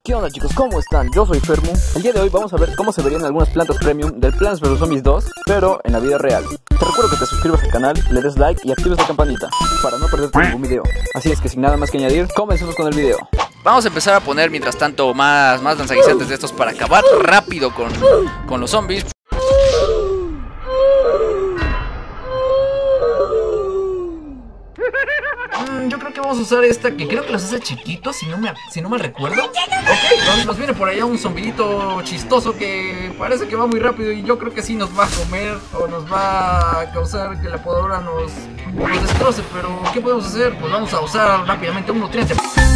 ¿Qué onda, chicos? ¿Cómo están? Yo soy Fermu. El día de hoy vamos a ver cómo se verían algunas plantas premium del Plants vs Zombies 2, pero en la vida real. Te recuerdo que te suscribas al canal, le des like y actives la campanita para no perderte ningún video. Así es que sin nada más que añadir, comencemos con el video. Vamos a empezar a poner mientras tanto más lanzaguisantes de estos para acabar rápido con los zombies. Yo creo que vamos a usar esta que creo que los hace chiquitos, si no me recuerdo. Ok, nos viene por allá un zombillito chistoso que parece que va muy rápido y yo creo que sí nos va a comer o nos va a causar que la podadora nos destroce. Pero ¿qué podemos hacer? Pues vamos a usar rápidamente un nutriente.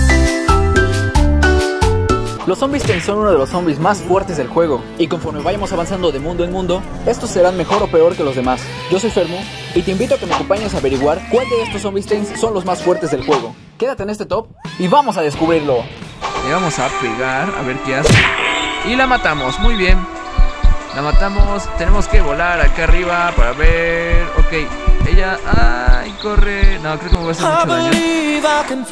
Los zombies son uno de los zombies más fuertes del juego, y conforme vayamos avanzando de mundo en mundo, estos serán mejor o peor que los demás. Yo soy Fermu, y te invito a que me acompañes a averiguar cuál de estos zombies son los más fuertes del juego. Quédate en este top, y vamos a descubrirlo. Le vamos a pegar, a ver qué hace. Y la matamos, muy bien. La matamos, tenemos que volar acá arriba para ver... Ok, ella... ¡Ay, corre! No, creo que me va a hacer mucho daño.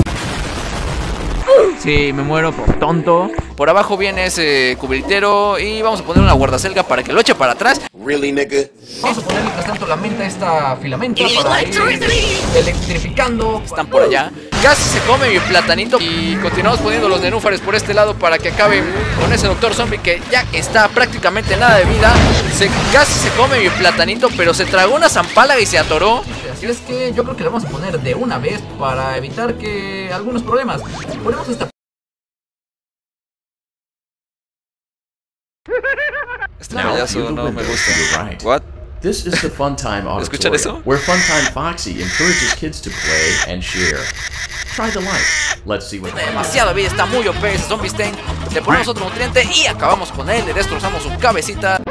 Sí, me muero por tonto. Por abajo viene ese cubritero y vamos a poner una guardaselga para que lo eche para atrás. Really, nigga. Vamos a poner mientras tanto la menta, esta filamenta para ir electrificando. Están por allá. Casi se come mi platanito y continuamos poniendo los nenúfares por este lado para que acabe con ese doctor zombie que ya está prácticamente nada de vida. Casi se come mi platanito, pero se tragó una zampálaga y se atoró. Así es que yo creo que lo vamos a poner de una vez para evitar que algunos problemas. Ponemos esta... Este payaso no me gusta. What? This is the Funtime ¿Escuchan eso? Auditorium, where Funtime Foxy encourages kids to play and share. Try the light. Let's see what Demasiada vida, está muy OP ese Zombie Stain. Le ponemos otro nutriente y acabamos con él. Le destrozamos su cabecita.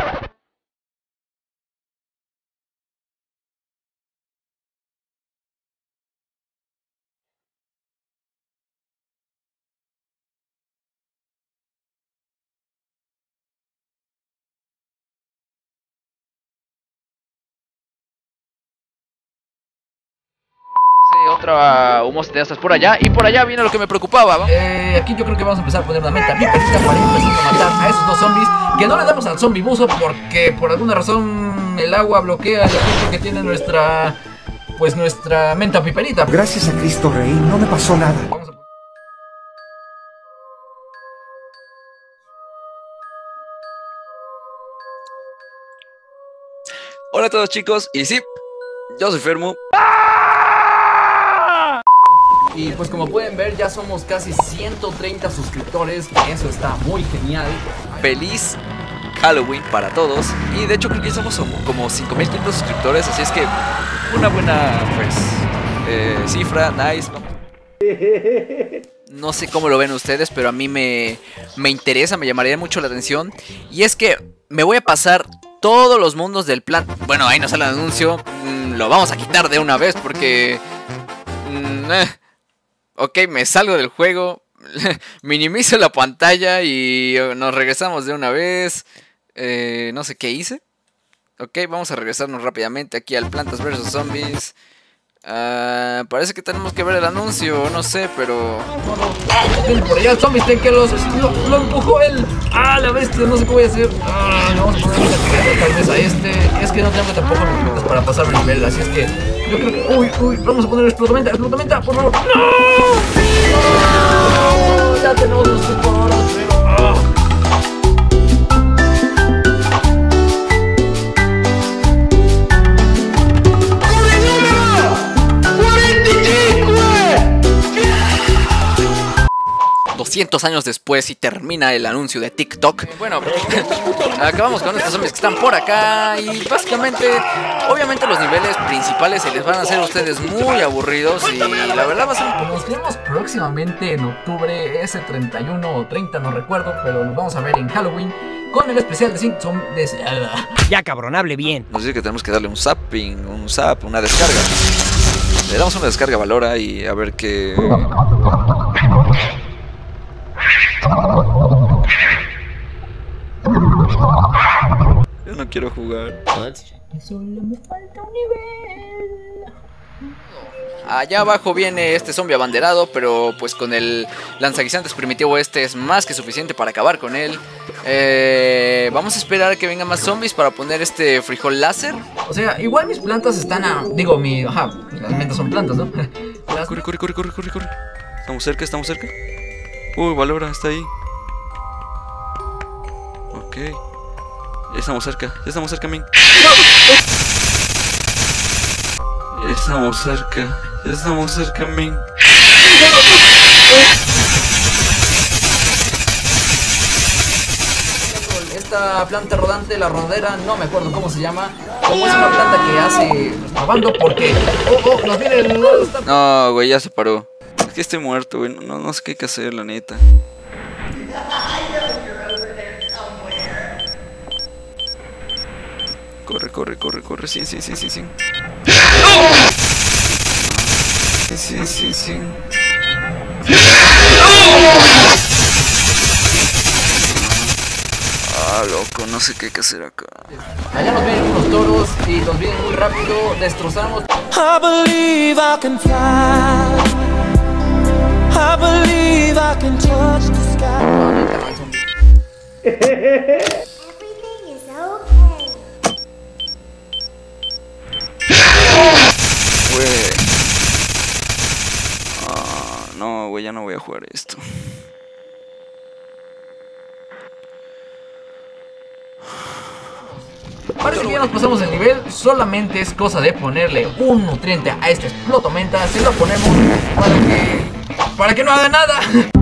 Otra humosa de estas por allá. Y por allá viene lo que me preocupaba, ¿va? Aquí yo creo que vamos a empezar a poner una meta bien petita para empezar a matar a esos dos zombies. Que no le damos al zombie buzo porque por alguna razón el agua bloquea el efecto que tiene nuestra menta piperita. Gracias a Cristo Rey, no me pasó nada. Vamos a... Hola a todos, chicos. Y sí, yo soy Fermu. Y pues como pueden ver ya somos casi 130 suscriptores, eso está muy genial. Feliz Halloween para todos. Y de hecho creo que ya somos como 5.500 suscriptores. Así es que una buena cifra, nice. No sé cómo lo ven ustedes, pero a mí me interesa, me llamaría mucho la atención. Y es que me voy a pasar todos los mundos del plan. Bueno, ahí no sale el anuncio. Lo vamos a quitar de una vez porque... Ok, me salgo del juego, minimizo la pantalla y nos regresamos de una vez. No sé qué hice. Ok, vamos a regresarnos rápidamente aquí al Plantas vs Zombies. Parece que tenemos que ver el anuncio, no sé, pero... Por allá el zombie que lo empujó él. La bestia, no sé qué voy a hacer. Vamos a poner una etiqueta tal vez a este. Es que no tengo tampoco minutos para pasar el nivel, así es que yo creo que... Uy, vamos a poner explotamenta, por favor. ¡No! Ya tenemos los exploradores, pero... Años después y termina el anuncio de TikTok. Bueno, acabamos con estos zombies que están por acá. Y básicamente, obviamente los niveles principales se les van a hacer a ustedes muy aburridos. Y la verdad va a ser... Nos vemos próximamente en octubre, ese 31 o 30, no recuerdo. Pero nos vamos a ver en Halloween con el especial de Simpson de... Ya cabrón, hable bien. Nos dice que tenemos que darle un zapping, una descarga. Le damos una descarga valora y a ver qué... Yo no quiero jugar. Solo me falta un nivel. Allá abajo viene este zombie abanderado, pero pues con el lanzaguisantes primitivo este es más que suficiente para acabar con él. Vamos a esperar a que vengan más zombies para poner este frijol láser. O sea, igual mis plantas están digo, realmente son plantas, ¿no? Corre. Estamos cerca. Uy, Valora está ahí. Ok. Ya estamos cerca, men. Ya estamos cerca, men. Esta planta rodante, la rodera, no me acuerdo cómo se llama. Como es una planta que hace acabando porque... ¡Oh, nos viene el... No, güey, ya se paró. Es que estoy muerto, güey. No sé qué hay que hacer, la neta. Corre. Sí. Sí. Loco, no sé qué hay que hacer acá. Allá nos vienen unos toros y nos vienen muy rápido. Destrozamos. I believe I can fly. I believe I can touch the sky. Everything is okay. Güey. No, güey, ya no voy a jugar esto. Parece que ya nos pasamos el nivel. Solamente es cosa de ponerle un nutriente a esta explotomenta. Si lo ponemos para que no haga nada.